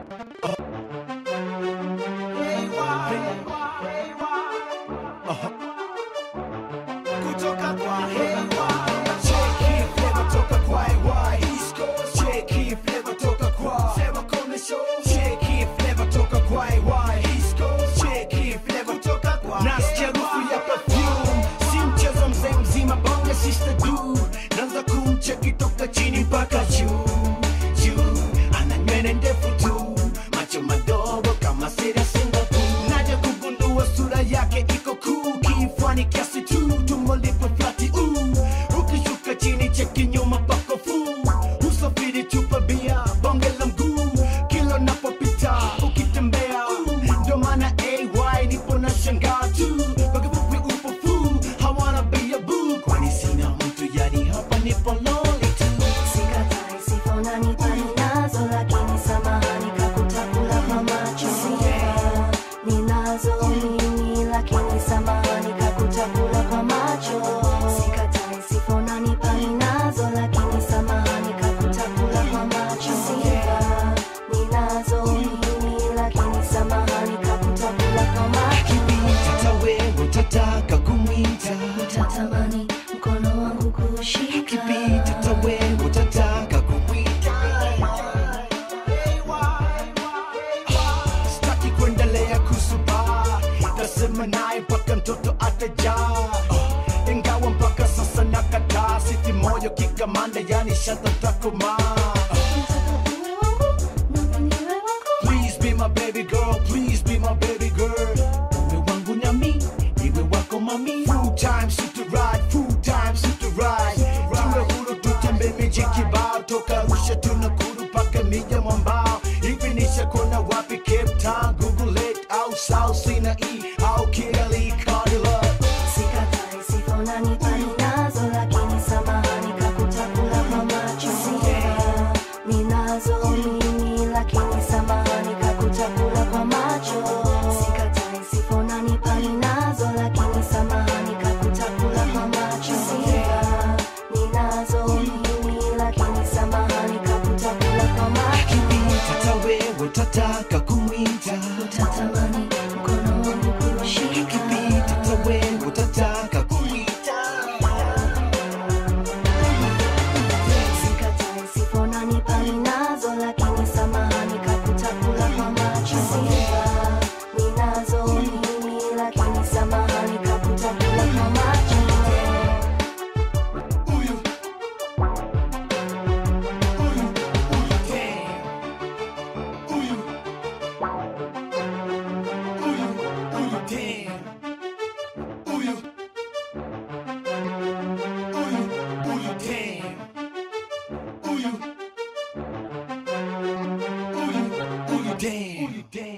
Kutoka kwa cheki flavor toka kwa East Coast, cheki flavor toka kwa Sema Kome Show, cheki flavor toka kwa East Coast, cheki flavor toka kwa nasikia harufu ya perfume, si mchezo mzee mzima bonge sister dude, naanza kumcheki toka chini mpaka juu ana nywele ndefu tu, macho madogo kama sira Singapore, naja kugundua sura yake iko cool, kifuani kiasi tu tumbo lipo flati ukishuka chini cheki nyuma pako full, usafiri chupa bia bonge la mguu, kila napopita ukitembea ndo maana AY nipo na shangaa tu, kwa kifupi upo full, I wanna be a boo, kwani sina mtu yani hapa nipo lonely tu. Sikatai sifona nipanazo, lakini samahani kakutakula kwa macho. Ninazo mimi lakini samahani kakutakula kwa macho. Sikatai sifona nipanazo, lakini samahani kakutakula kwa macho. Ninazo mimi lakini samahani kakutakula kwa macho. Kipita wewe utataka kumwita, Utatamani mkono wangu kushika. kipita wewe utataka kumwita, sitaki kuendelea kusubaa, tasema naye mpaka mtoto atajaa, ingawa mpaka sasa nakataa, siti moyo kikamanda yani shatatakoma. Please be my baby girl, please be my baby girl, uwe wangu nami, iwe wako mami, full time suit to ride, full time suit to ride, tuwe huru tutembe miji kibao, toka Arusha tunakuru paka mija mwambao, hivi nishakona wapi Cape Town, Google it, au South Sinai, au Kigali, Cadillac. Sikatai sifona nipanazo, lakini samahani kakutakula kwa macho. Ninazo mimi lakini samahani kakutakula kwa macho. Sikatai sifona nipanazo, lakini samahani kakutakula kwa macho. Ninazo mimi lakini samahani kakutakula kwa macho. Kipita wewe utataka kumwita, Utatamani mkono wangu kushika. kipita wewe utataka kumwita, Sikatai sifona nipanazo, lakini samahani kakutakula kwa macho. Ninazo mimi lakini samahani kakutakula kwa macho. Damn.